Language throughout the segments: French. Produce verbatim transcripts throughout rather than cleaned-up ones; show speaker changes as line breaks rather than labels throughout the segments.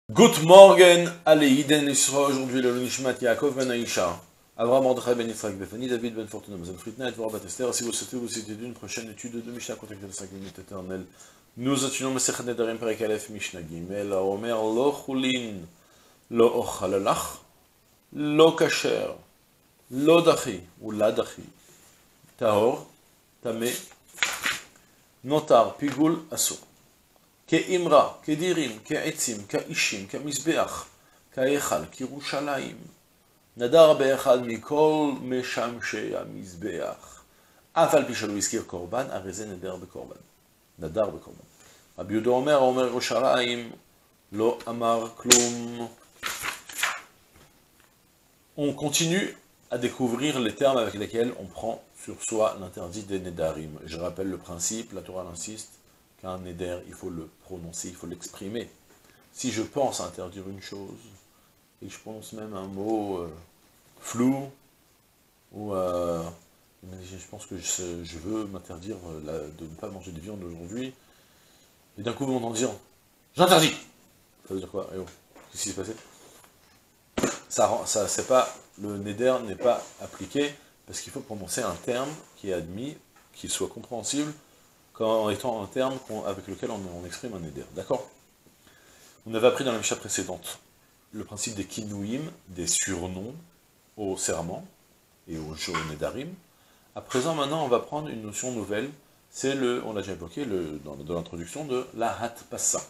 Good morning, allez, Iden Isra, aujourd'hui le Nishmat Yaakov Ben Aïcha, Avraham Mordechai Ben Yitzhak Befani, David Ben Fortuna, Mazan Fritna et Vorah Bat Esther. Si vous souhaitez vous citer d'une prochaine étude de Mishnah, contactez les cinq minutes éternelles. Nous étudions Mesechet Nedarim Perek Aleph Mishnah Gimel, Omer Lo Chulin, Lo Ochalalach, Lo Kasher, Lo Dachi, ou La Dachi, Tahor, Tameh, Notar, Pigul, Asur. כאמרה, כדירים, כעצים, כאישים, כמזבח, כהיכל, כירושלים. נדר באחד מכל משמשי המזבח. אף על פי שלא הזכיר קורבן, הרי זה נדר בקורבן. נדר בקורבן. רבי יהודה אומר, אומר ירושלים, לא אמר כלום. On continue à découvrir les termes avec lesquels on prend sur soi l'interdit des nedarim. Je rappelle le principe, la Torah insiste, qu'un neder, il faut le prononcer, il faut l'exprimer. Si je pense à interdire une chose, et que je prononce même un mot euh, flou, ou euh, je pense que je, je veux m'interdire euh, de ne pas manger de viande aujourd'hui, et d'un coup vous m'entendez dire « J'interdis !» Ça veut dire quoi? Eh oh, qu'est-ce qui s'est passé? Ça, ça, c'est pas, le neder n'est pas appliqué, parce qu'il faut prononcer un terme qui est admis, qui soit compréhensible, en étant un terme avec lequel on, on exprime un neder. D'accord? On avait appris dans la Mishnah précédente le principe des kinouim, des surnoms au serment et au jeu nedarim. À présent, maintenant, on va prendre une notion nouvelle, c'est le, on l'a déjà évoqué le, dans, dans l'introduction, de la hatpassa.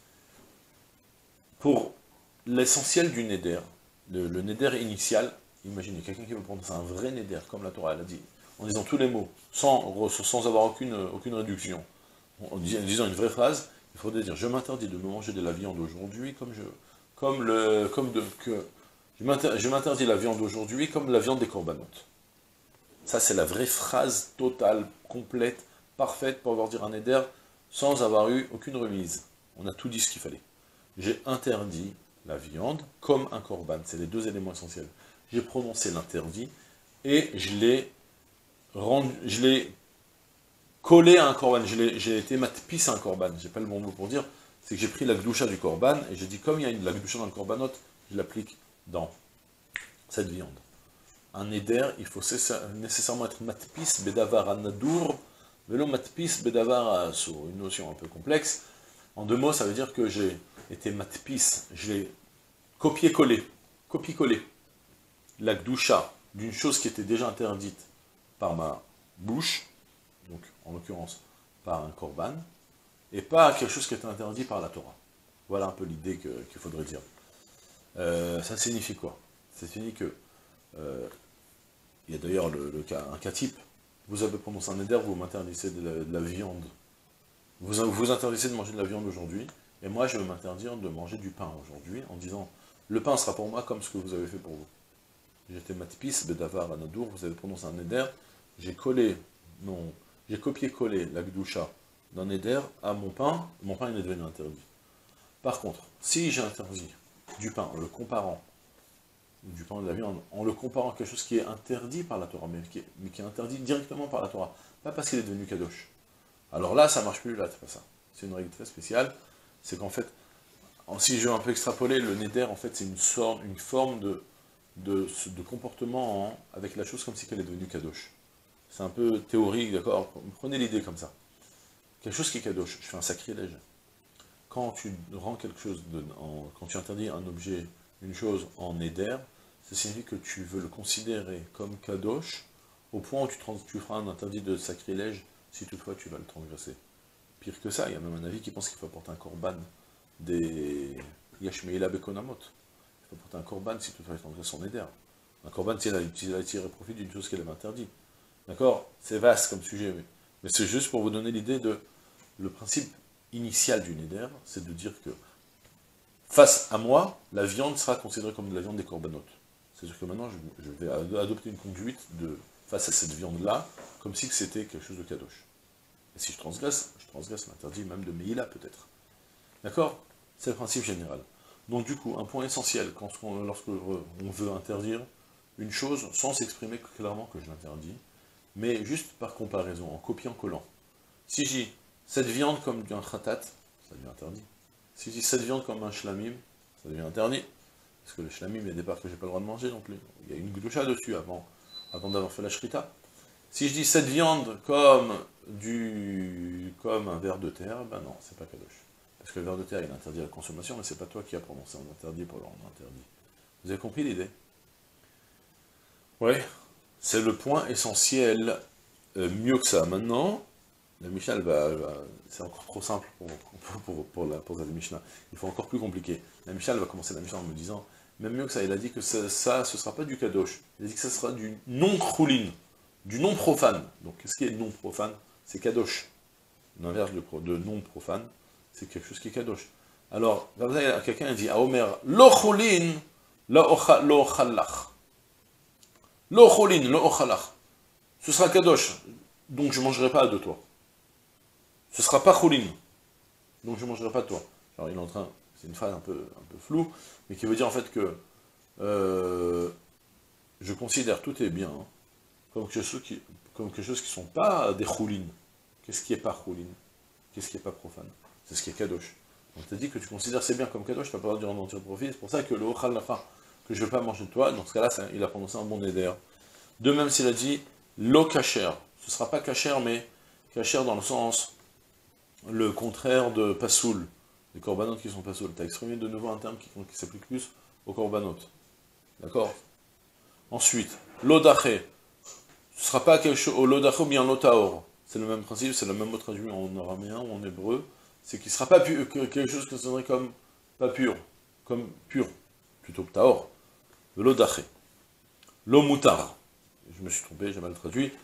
Pour l'essentiel du neder, le, le neder initial, imaginez quelqu'un qui veut prendre un vrai neder, comme la Torah elle a dit, en disant tous les mots, sans, sans avoir aucune, aucune réduction, en disant une vraie phrase, il faudrait dire « Je m'interdis de me manger de la viande aujourd'hui comme je... comme le... comme de... que... Je m'interdis la viande aujourd'hui comme la viande des corbanotes. » Ça, c'est la vraie phrase totale, complète, parfaite pour avoir dire un éder sans avoir eu aucune remise. On a tout dit ce qu'il fallait. J'ai interdit la viande comme un corban. C'est les deux éléments essentiels. J'ai prononcé l'interdit et je l'ai Rendu, je l'ai collé à un korban, j'ai été matpis à un korban, j'ai pas le bon mot pour dire, c'est que j'ai pris la gdoucha du korban, et j'ai dit, comme il y a une, la gdoucha dans le korbanot, je l'applique dans cette viande. Un éder, il faut nécessairement être matpis bedavar anadour, velo matpis bedavar asur, une notion un peu complexe. En deux mots, ça veut dire que j'ai été matpis, j'ai copié-collé, copié-collé la gdoucha d'une chose qui était déjà interdite par ma bouche, donc en l'occurrence par un korban, et pas quelque chose qui est interdit par la Torah. Voilà un peu l'idée qu'il qu'il faudrait dire. Euh, ça signifie quoi? Ça signifie que, euh, il y a d'ailleurs le, le cas, un cas type, vous avez prononcé un éder, vous m'interdissez de, de la viande, vous vous interdissez de manger de la viande aujourd'hui, et moi je vais m'interdire de manger du pain aujourd'hui, en disant, le pain sera pour moi comme ce que vous avez fait pour vous. J'étais matpis, bedavar, anadour, vous avez prononcé un éder, j'ai collé, non, j'ai copié-collé la gdoucha d'un éder à mon pain, mon pain il est devenu interdit. Par contre, si j'ai interdit du pain en le comparant, du pain de la viande, en le comparant à quelque chose qui est interdit par la Torah, mais qui est, mais qui est interdit directement par la Torah, pas parce qu'il est devenu kadosh. Alors là, ça marche plus, là, c'est pas ça. C'est une règle très spéciale, c'est qu'en fait, si je veux un peu extrapoler, le neder, en fait, c'est une sorte, une forme de, de, de comportement en, avec la chose comme si elle est devenue kadosh. C'est un peu théorique, d'accord? Prenez l'idée comme ça. Quelque chose qui est kadosh, je fais un sacrilège. Quand tu rends quelque chose, de, en, quand tu interdis un objet, une chose en éder, ça signifie que tu veux le considérer comme kadosh, au point où tu, trans, tu feras un interdit de sacrilège, si toutefois tu vas le transgresser. Pire que ça, il y a même un avis qui pense qu'il faut apporter un korban des Yashmeila Bekonamot. Il faut apporter un korban si toutefois il transgresse son éder. Un korban, si il a tiré profit d'une chose qu'elle avait interdite. D'accord? C'est vaste comme sujet, mais, mais c'est juste pour vous donner l'idée de... Le principe initial du neder, c'est de dire que, face à moi, la viande sera considérée comme de la viande des corbanotes. C'est-à-dire que maintenant, je, je vais adopter une conduite de, face à cette viande-là, comme si c'était quelque chose de kadosh. Et si je transgresse, je transgresse l'interdit même de Meïla, peut-être. D'accord? C'est le principe général. Donc du coup, un point essentiel, quand on, lorsque on veut interdire une chose, sans s'exprimer clairement que je l'interdis, mais juste par comparaison, en copiant-collant. Si j'ai cette viande comme un khatat, ça devient interdit. Si j'ai cette viande comme un shlamim, ça devient interdit. Parce que le shlamim, il y a des parts que j'ai pas le droit de manger non plus. Il y a une gdoucha dessus avant, avant d'avoir fait la shrita. Si je dis cette viande comme du comme un ver de terre, ben non, c'est pas kadosh. Parce que le ver de terre, il est interdit à la consommation, mais c'est pas toi qui as prononcé un interdit pour le rendre interdit. Vous avez compris l'idée? Oui, c'est le point essentiel. Euh, mieux que ça. Maintenant, la Mishnah, va, va c'est encore trop simple pour, pour, pour, pour, la, pour la Mishnah. Il faut encore plus compliqué. La Mishnah, elle va commencer la Mishnah en me disant, même mieux que ça, il a dit que ça, ça ce ne sera pas du kadosh. Il a dit que ça sera du non-chouline, du non-profane. Donc, qu'est-ce qui est non-profane? C'est kadosh. L'inverse de, de non-profane, c'est quelque chose qui est kadosh. Alors, quelqu'un dit à Omer, lo choulin, lo ochalach. Lo choulin, lo ochalach. Ce sera kadosh, donc je ne mangerai pas de toi. Ce ne sera pas choulin, donc je ne mangerai pas de toi. Alors il est en train, c'est une phrase un peu, un peu floue, mais qui veut dire en fait que euh, je considère tout est bien hein, comme quelque chose qui comme quelque chose qui ne sont pas des choulines. Qu'est-ce qui n'est pas choulin? Qu'est-ce qui n'est pas profane? C'est ce qui est kadosh. Donc tu as dit que tu considères c'est bien comme kadosh, tu n'as pas le droit de en tirer profit, c'est pour ça que le ochal lacha, que je ne vais pas manger de toi, dans ce cas-là, il a prononcé un bon neder. De même s'il a dit lo kacher, ce ne sera pas kacher, mais kacher dans le sens, le contraire de pasoul, les korbanot qui sont pasoul. Tu as exprimé de nouveau un terme qui, qui s'applique plus aux korbanot. D'accord? Ensuite, l'odaché, ce ne sera pas quelque chose, au l'odaché ou bien l'otaor. C'est le même principe, c'est le même mot traduit en araméen ou en hébreu. C'est qu'il ne sera pas pu, quelque chose que ce serait comme pas pur, comme pur, plutôt que taor. L'odaché. L'omutar. Je me suis trompé, j'ai mal traduit.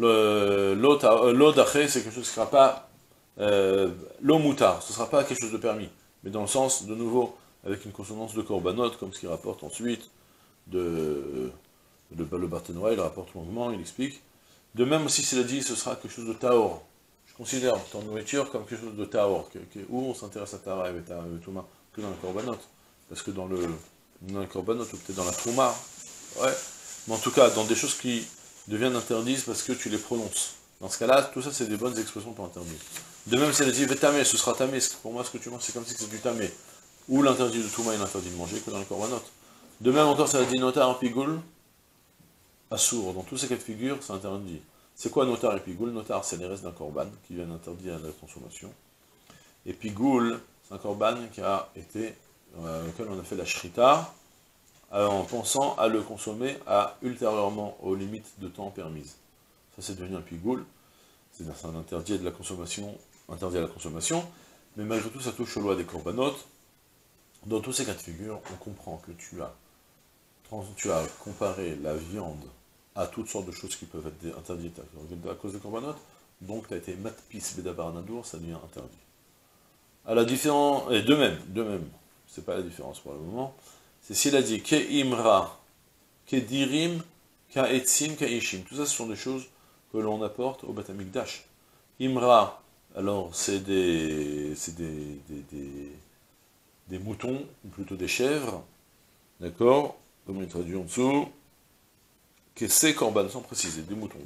L'odaché, c'est quelque chose qui ne sera pas euh, l'omutar, ce ne sera pas quelque chose de permis, mais dans le sens, de nouveau, avec une consonance de korbanot, comme ce qu'il rapporte ensuite, de, de, de le Barthénois, il rapporte longuement, il explique. De même aussi, s'il a dit, ce sera quelque chose de taor. Je considère ton nourriture comme quelque chose de taor, que, que, où on s'intéresse à Tara et Touma, que dans le korbanot. Parce que dans le, dans le korbanot, ou peut-être dans la Trouma, ouais, mais en tout cas, dans des choses qui deviennent interdites parce que tu les prononces. Dans ce cas-là, tout ça, c'est des bonnes expressions pour interdire. De même, si elle dit tamé, ce sera tamé, pour moi, ce que tu manges, c'est comme si c'était du tamé. Ou l'interdit de Touma, il interdit de manger, que dans le korbanot. De même, encore, ça a dit notar pigoul, assour. Dans tous ces cas de figure, c'est interdit. C'est quoi notar et pigoul? Notar, c'est les restes d'un korban qui viennent interdire à la consommation. Et pigoul, c'est un korban qui a été, euh, auquel on a fait la shrita, euh, en pensant à le consommer à ultérieurement aux limites de temps permises. Ça, c'est devenu un pigoul. C'est un interdit de la consommation, interdit à la consommation, mais malgré tout, ça touche aux lois des corbanotes. Dans tous ces cas de figure, on comprend que tu as, tu as comparé la viande à toutes sortes de choses qui peuvent être interdites à cause des corbanotes, donc tu as été matpis bedabar nadour, ça devient interdit. À la différence, et de même, de même, c'est pas la différence pour le moment, c'est s'il a dit ke imra, ke dirim, ka etzim, ka ishim, tout ça ce sont des choses que l'on apporte au Beth Amikdash. Imra, alors c'est des, c'est des, des, des, des moutons, ou plutôt des chèvres, d'accord, comme il est traduit en dessous, Kessé korban, sans préciser, des moutons.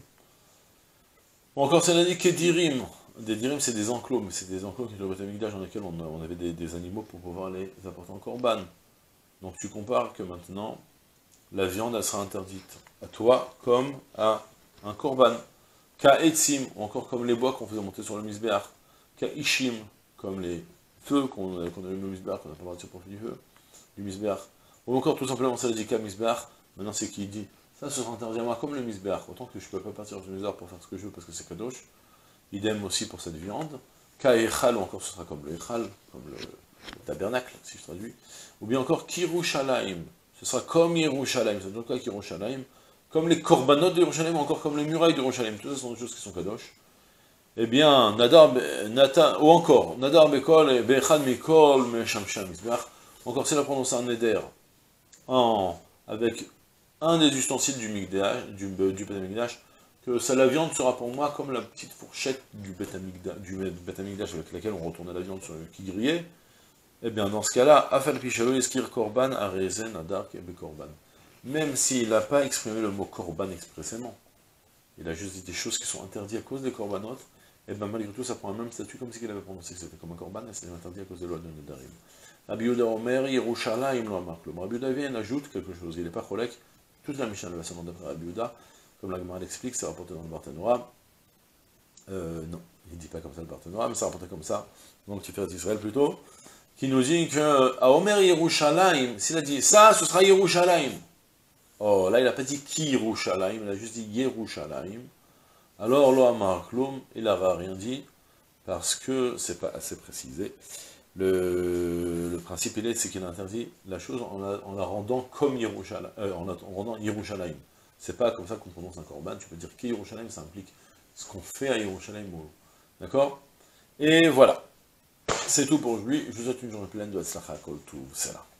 Ou encore, c'est la dit Kedirim, des dirim c'est des enclos, mais c'est des enclos qui sont au Beth Amikdash dans lesquels on, on avait des, des animaux pour pouvoir les apporter en korban. Donc tu compares que maintenant, la viande, elle sera interdite à toi comme à un korban. Ka etzim, ou encore comme les bois qu'on faisait monter sur le misbéach. Ka ishim, comme les feux qu'on a, qu'on a eu au misbéach, qu'on n'a pas le droit de tirer profit du feu, du misbéach. Ou encore tout simplement, ça dit ka misbéach, maintenant c'est qui dit, ça sera interdit à moi comme le misbéach, autant que je ne peux pas partir du misbéach pour faire ce que je veux parce que c'est kadosh. Idem aussi pour cette viande. Ka echal, ou encore ce sera comme le echal, comme le, le tabernacle, si je traduis. Ou bien encore Kirushalayim, ce sera comme Yerushalayim, c'est donc là Kirushalayim, comme les korbanot de Yerushalayim, encore comme les murailles de Yerushalayim, tout ça sont des choses qui sont kadosh. Eh bien, Nadar, Nata, ou encore, Nadar Bekol et Bechan Mikol, Meshamsham Mizbeach, encore c'est la prononce un neder, en, avec un des ustensiles du Migdash, du, du Beth Amikdash, que ça, la viande sera pour moi comme la petite fourchette du Beth Amikdash, du Beth Amikdash avec laquelle on retournait la viande sur le qui grillait. Eh bien, dans ce cas-là, Afal Pishalo Eskir Korban Arezen Nadar Kebe Korban. Même s'il n'a pas exprimé le mot Korban expressément, il a juste dit des choses qui sont interdites à cause des Korbanot, et bien malgré tout, ça prend un même statut comme si il avait prononcé que c'était comme un Korban, et c'est interdit à cause des lois de Nedarim. Rabbi Yehuda Omer, Yerushalayim lo amar klum. Rabbi Yehuda vient ajoute quelque chose, il n'est pas cholek, toute la Mishnah va s'amender d'après Rabbi Yehuda, comme la Gemara l'explique, c'est rapporté dans le Barthénoa. Euh, non, il ne dit pas comme ça le Barthénoa, mais c'est rapporté comme ça, donc Tiferet Israël plutôt, qui nous dit que, à Omer Yerushalayim, s'il a dit ça, ce sera Yerushalayim. Oh, là il n'a pas dit qui Yerushalayim, il a juste dit Yerushalayim. Alors, lo amar klum, il n'aura rien dit, parce que c'est pas assez précisé. Le, le principe, il est, c'est qu'il interdit la chose en la, en la rendant comme Yerushalayim, euh, en, la, en rendant Yerushalayim. C'est pas comme ça qu'on prononce un korban, tu peux dire que Yerushalayim, ça implique ce qu'on fait à Yerushalayim. D'accord? Et voilà. C'est tout pour aujourd'hui. Je vous souhaite une journée pleine de Hatzlacha Kol Tuv. C'est là.